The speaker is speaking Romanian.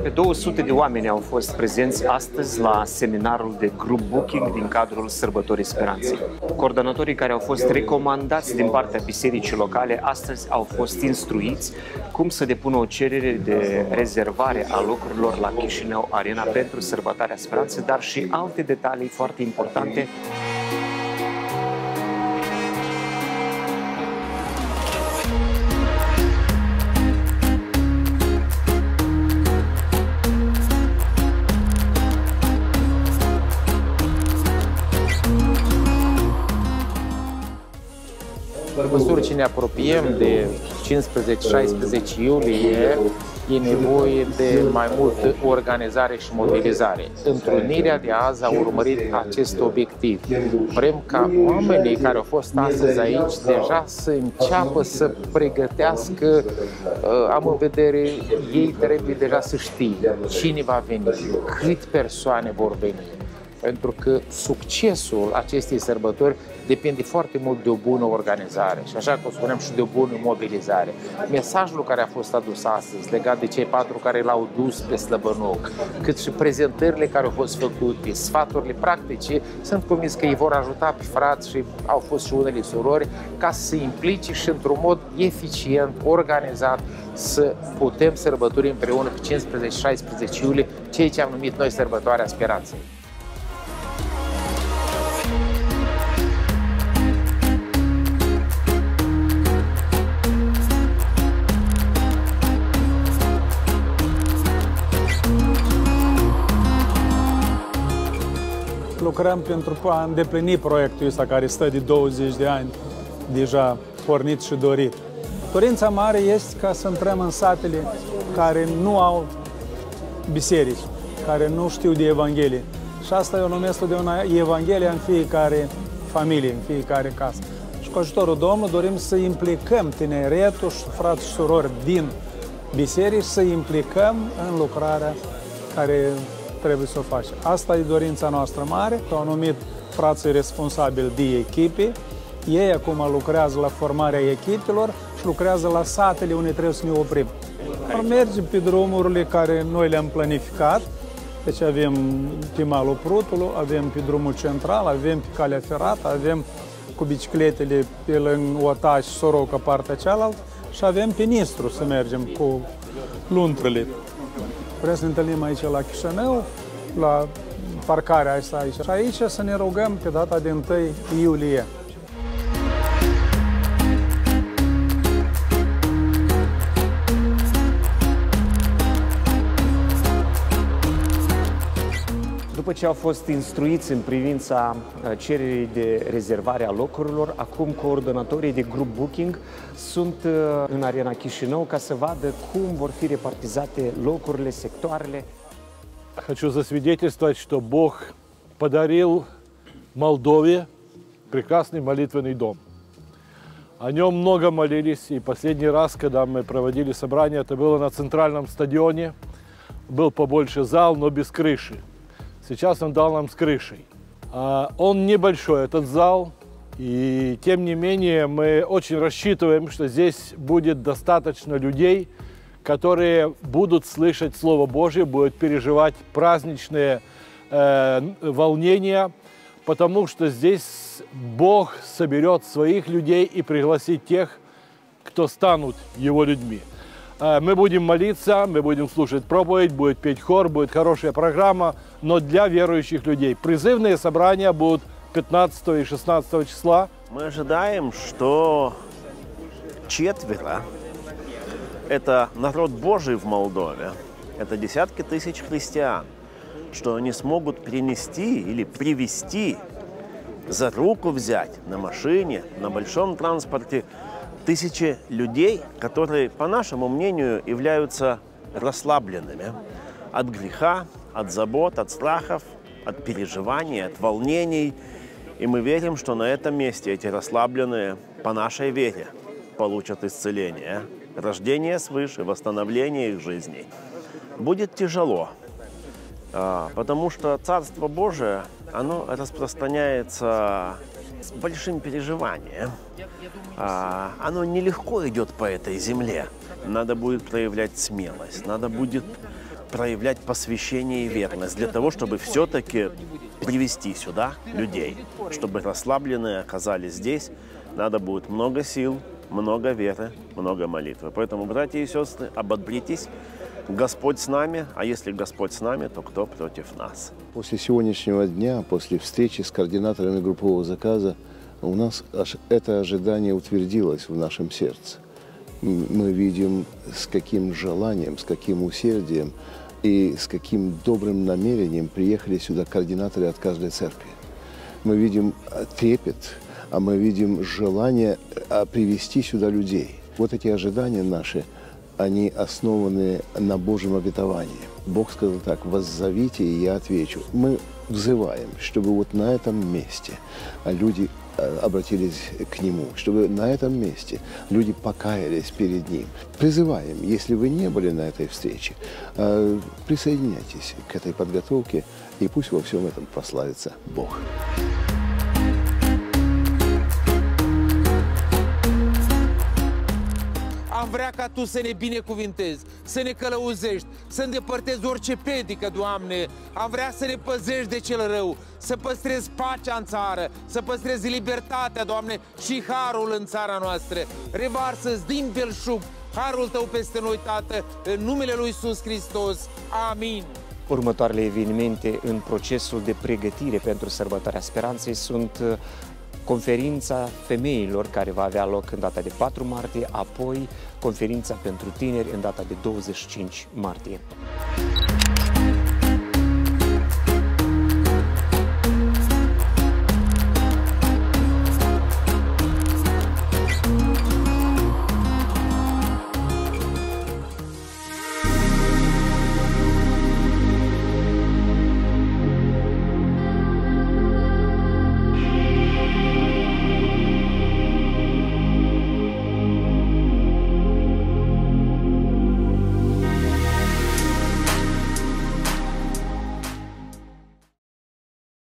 Aproape 200 de oameni au fost prezenți astăzi la seminarul de group booking din cadrul Sărbătorii Speranței. Coordonatorii care au fost recomandați din partea bisericii locale astăzi au fost instruiți cum să depună o cerere de rezervare a locurilor la Chișinău Arena pentru Sărbătoarea Speranței, dar și alte detalii foarte importante. În măsură ce ne apropiem de 15-16 iulie, e nevoie de mai multă organizare și mobilizare. Întrunirea de azi a urmărit acest obiectiv. Vrem ca oamenii care au fost astăzi aici deja să înceapă să pregătească, am în vedere, ei trebuie deja să știe cine va veni, câte persoane vor veni. Pentru că succesul acestei sărbători depinde foarte mult de o bună organizare și, așa cum spuneam, și de o bună mobilizare. Mesajul care a fost adus astăzi, legat de cei 4 care l-au dus pe Slăbănoc, cât și prezentările care au fost făcute, sfaturile practice, sunt convins că îi vor ajuta pe frați și au fost și unele surori ca să se implice și într-un mod eficient, organizat, să putem sărbători împreună pe 15-16 iulie, ceea ce am numit noi Sărbătoarea Speranței. Lucrăm pentru a îndeplini proiectul ăsta care stă de 20 de ani deja pornit și dorit. Dorința mare este ca să intrăm în satele care nu au biserici, care nu știu de Evanghelie. Și asta eu numesc de una Evanghelie în fiecare familie, în fiecare casă. Și cu ajutorul Domnului dorim să implicăm tineretul și frați și surori din biserici, să implicăm în lucrarea care trebuie să o facem. Asta e dorința noastră mare. Au numit frații responsabili de echipe. Ei acum lucrează la formarea echipelor și lucrează la satele unde trebuie să ne oprim. Mergem pe drumurile care noi le-am planificat. Deci avem pe malul Prutului, avem pe drumul central, avem pe calea ferată, avem cu bicicletele pe lângă Otaș și Soroca, partea cealaltă, și avem pe Nistru să mergem cu luntrele. Vrem să ne întâlnim aici la Chișinău, la parcarea asta aici. Și aici să ne rugăm pe data de 1 iulie. După ce au fost instruiți în privința cererii de rezervare a locurilor, acum coordonatorii de group booking sunt în Arena Chișinău ca să vadă cum vor fi repartizate locurile, sectoarele. Хочу засвидетельствовать, что Бог подарил Молдове прекрасный молитвенный дом. О нем много молились, и последний раз, когда мы проводили собрание, это было на центральном стадионе. Был побольше зал, но без крыши. Сейчас он дал нам с крышей. Он небольшой, этот зал, и тем не менее мы очень рассчитываем, что здесь будет достаточно людей, которые будут слышать Слово Божие, будут переживать праздничные волнения, потому что здесь Бог соберет своих людей и пригласит тех, кто станут Его людьми. Мы будем молиться, мы будем слушать проповедь, будет петь хор, будет хорошая программа, но для верующих людей. Призывные собрания будут 15 и 16 числа. Мы ожидаем, что четверо – это народ Божий в Молдове, это десятки тысяч христиан, что они смогут принести или привести, за руку взять на машине, на большом транспорте тысячи людей, которые, по нашему мнению, являются расслабленными от греха, от забот, от страхов, от переживаний, от волнений. И мы верим, что на этом месте эти расслабленные по нашей вере получат исцеление, рождение свыше, восстановление их жизней. Будет тяжело, потому что Царство Божие, оно распространяется с большим переживанием. Оно нелегко идет по этой земле. Надо будет проявлять смелость, надо будет проявлять посвящение и верность для того, чтобы все-таки привести сюда людей, чтобы расслабленные оказались здесь. Надо будет много сил, много веры, много молитвы. Поэтому, братья и сестры, ободритесь. Господь с нами, а если Господь с нами, то кто против нас? После сегодняшнего дня, после встречи с координаторами группового заказа, у нас это ожидание утвердилось в нашем сердце. Мы видим, с каким желанием, с каким усердием и с каким добрым намерением приехали сюда координаторы от каждой церкви. Мы видим трепет, а мы видим желание привести сюда людей. Вот эти ожидания наши, они основаны на Божьем обетовании. Бог сказал так: «Воззовите, и я отвечу». Мы взываем, чтобы вот на этом месте люди обратились к Нему, чтобы на этом месте люди покаялись перед Ним. Призываем, если вы не были на этой встрече, присоединяйтесь к этой подготовке, и пусть во всем этом прославится Бог. Am vrea ca Tu să ne binecuvintezi, să ne călăuzești, să îndepărtezi orice piedică, Doamne. Am vrea să ne păzești de cel rău, să păstrezi pacea în țară, să păstrezi libertatea, Doamne, și harul în țara noastră. Revarsă-ți din belșug harul Tău peste noi, Tată, în numele Lui Iisus Hristos. Amin. Următoarele evenimente în procesul de pregătire pentru Sărbătoarea Speranței sunt conferința femeilor, care va avea loc în data de 4 martie, apoi conferința pentru tineri în data de 25 martie.